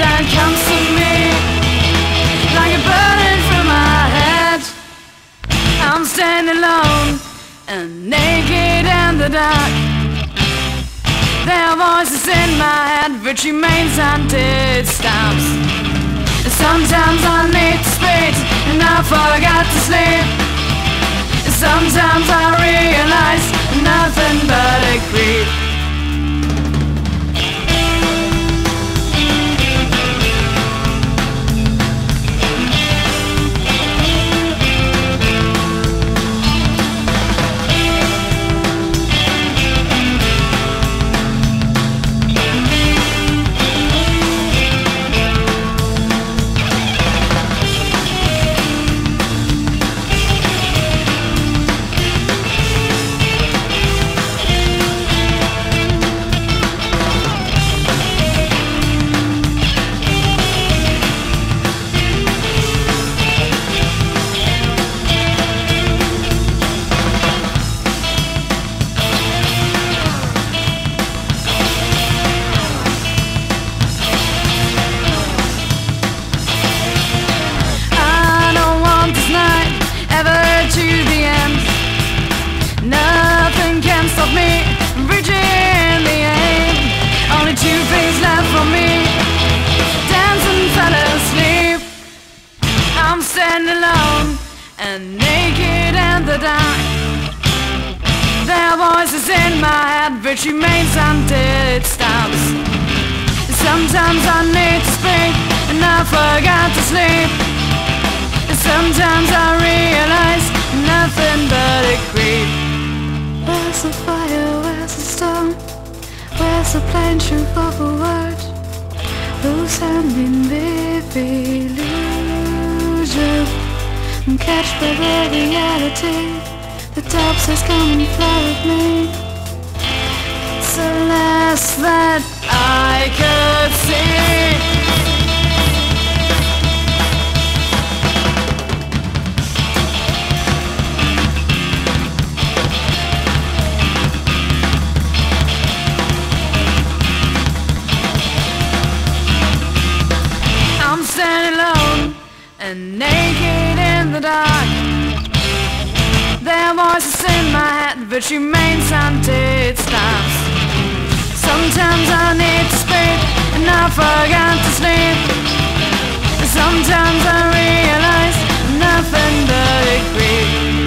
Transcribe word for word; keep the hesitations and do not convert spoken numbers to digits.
that comes to me like a burden from my head. I'm standing alone and naked in the dark. There are voices in my head which remains until it stops. Sometimes I need to speak and I forgot to sleep. Sometimes I realize nothing but a creep. Standing alone and naked in the dark. There are voices in my head which remains until it stops. Sometimes I need to speak and I forgot to sleep. Sometimes I realize nothing but a creep. Where's the fire, where's the storm? Where's the plain truth of a word? Loose hand in baby illusion, catch by the reality. The top says come and fly with me. It's the last that I could see. I'm standing alone and naked in the dark. There are voices in my head which remains until it stops. Sometimes I need to speak and I forgot to sleep. Sometimes I realize nothing but a creep.